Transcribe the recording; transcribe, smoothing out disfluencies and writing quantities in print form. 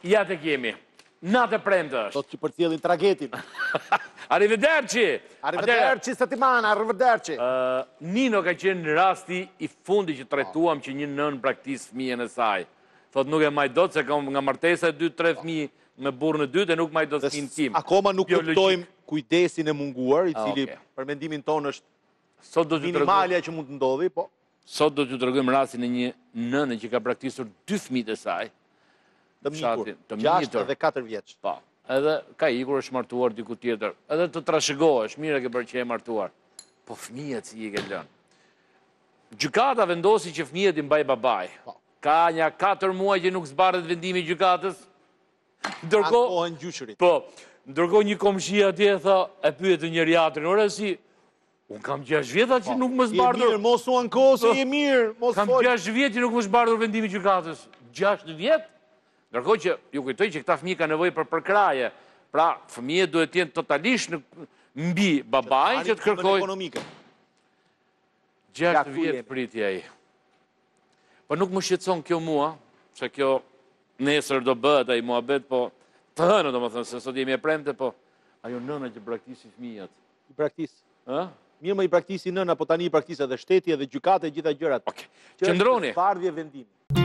Ja të kemi. Natë e premte është. Do të që përcjellin tragetin. Arrivederci! Arrivederci, settimana, arrivederci. Nino ka qenë rasti i fundi që trajtuam që një nën braktisë fëmijën e saj. Thot nuk e maj dot se kam nga martesa e 2-3 fëmijë me burrën e dytë e nuk maj dot fëmijën tim. Akoma nuk kuptojmë kujdesin e munguar, i cili për mendimin tonë është minimalja që mund të ndodhi, po. Sot do t'ju tregojmë rastin e një nëne që ka braktisur 2 fëmijët e saj. Të mitur, 6 dhe 4 vjeç. Po, edhe ka ikur është martuar diku tjetër. Edhe të trashëgohesh, mire ke bërë që e martuar. Po fëmijët si i ke lënë. Gjykata vendosi që fëmijët i mbaj babaj. Ka një 4 muaj që nuk zbardhet vendimi i gjykatës. Ankohen gjyqërit. Po, ndërkohë një komshi atje tha, e pyet njëri tjetrin, ore si, unë kam 6 vjeta që nuk më zbardhur. Je mirë, mos u anko se je mirë, mos fol. Kam 6 vjet që nuk më zbardhur vendimi i gjykatës. 6 vjet? Ndërkohë që ju kujtoj që këta fëmijë kanë nevojë për përkraje. Pra, fëmijët duhet të jenë totalisht mbi babaj që të kërkojë. 6 vjet priti ai. Po nuk më shqetëson kjo mua, se kjo nesër do bëhet ai muhabet, po të hënë domethënë se sot jemi e premte, po ajo nëna që braktisi fëmijët. I braktis. Ë? Mirë më i praktisi nëna, po tani i praktis edhe shteti edhe gjykata e gjitha gjërat. Okej. Qëndroni. Bardhje vendimi.